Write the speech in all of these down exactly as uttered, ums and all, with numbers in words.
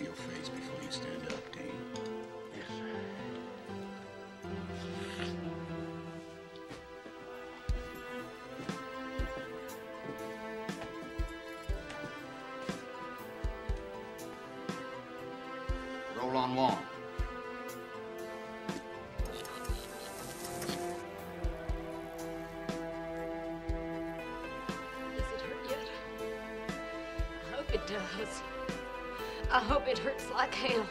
for your face before you stand up, Dean. Yes, sir. Roll on one. It does. I hope it hurts like hell.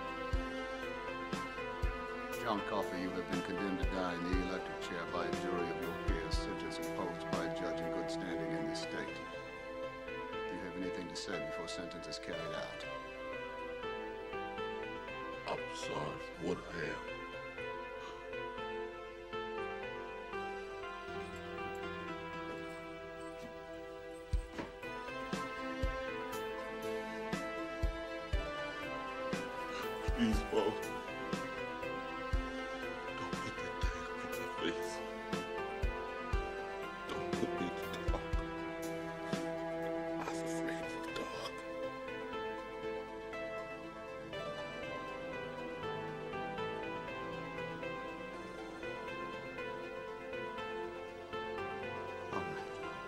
John Coffey, you have been condemned to die in the electric chair by a jury of your peers, sentence imposed by a judge in good standing in this state. Do you have anything to say before sentence is carried out? I'm sorry for what I am. Please, Paul. Don't put that thing on my face. Don't put me in the dark. I'm afraid of the dark. All right.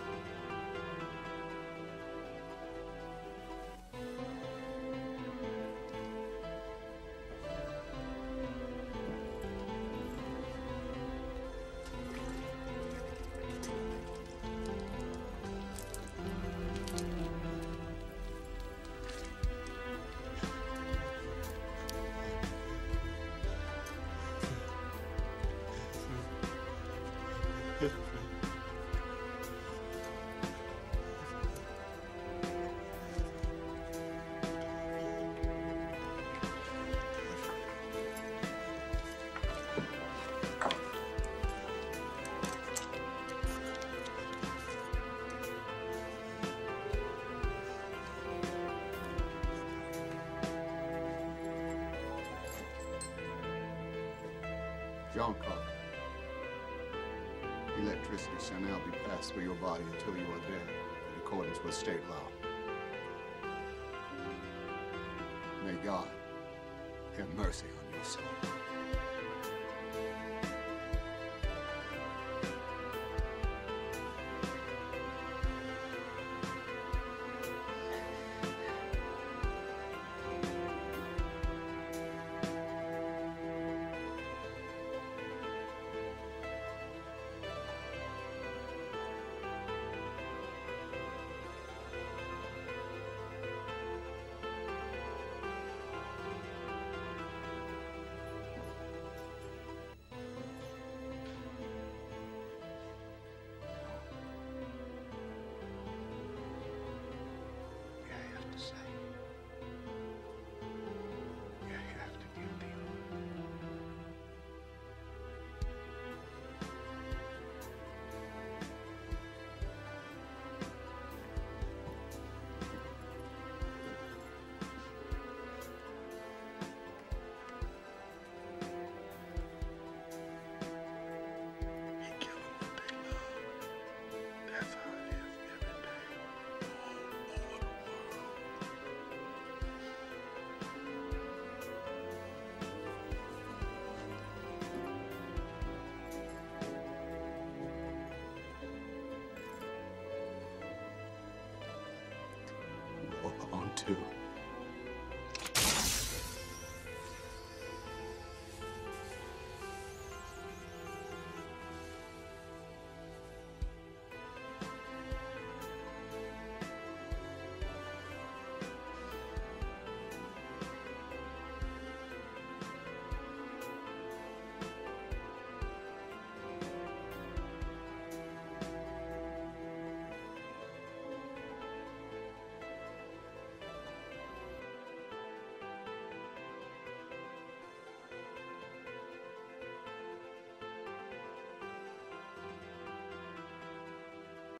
John Coffey, electricity shall now be passed through your body until you are dead, in accordance with state law. May God have mercy on your soul. On to.